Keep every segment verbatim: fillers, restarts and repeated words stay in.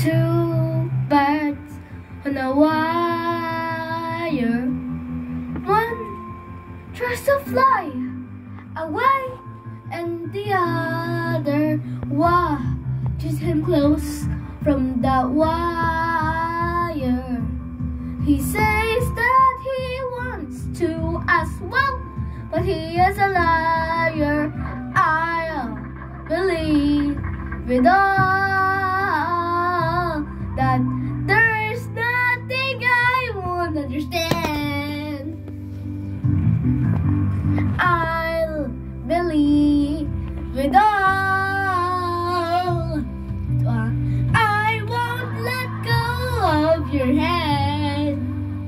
Two birds on a wire. One tries to fly away, and the other watches him close from that wire. He says that he wants to as well, but he is a liar. I'll believe it all, that there is nothing I won't understand. I'll believe it all. I won't let go of your hand.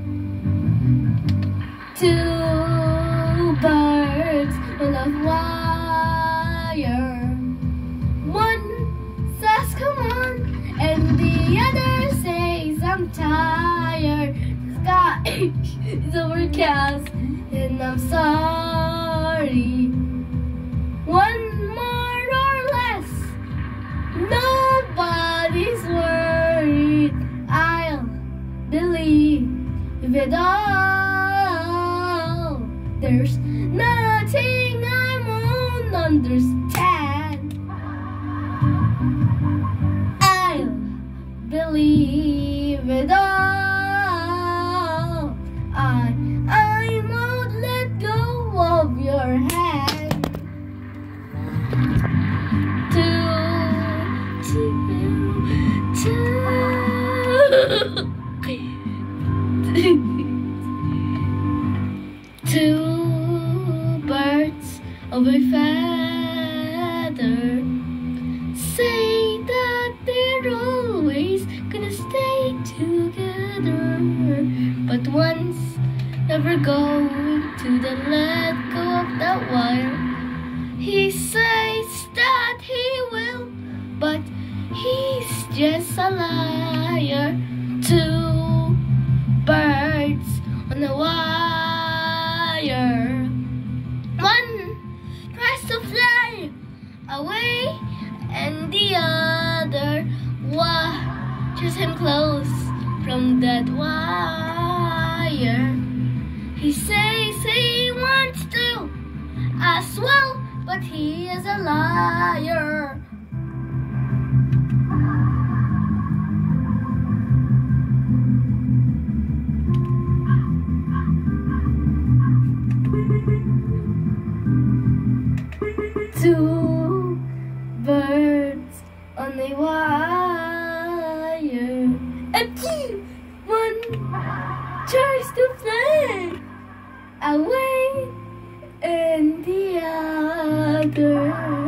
Two birds on a wire. One says come on, and the other says I'm tired. The sky is overcast, and I'm sorry. One more or less, nobody's worried. I'll believe it all. There's nothing I won't understand. I'll believe it all. I I won't let go of your hand. Two, two, two. Two birds of a feather say that they're always gonna stay together, but one's never going to the let go of that wire. He says that he will, but he's just a liar. Two birds on a wire. One tries to fly away, and the other watches him close from that wire. He says he wants to as well, but he is a liar. Two birds on a wire. Achoo! One tries to fly away, and the other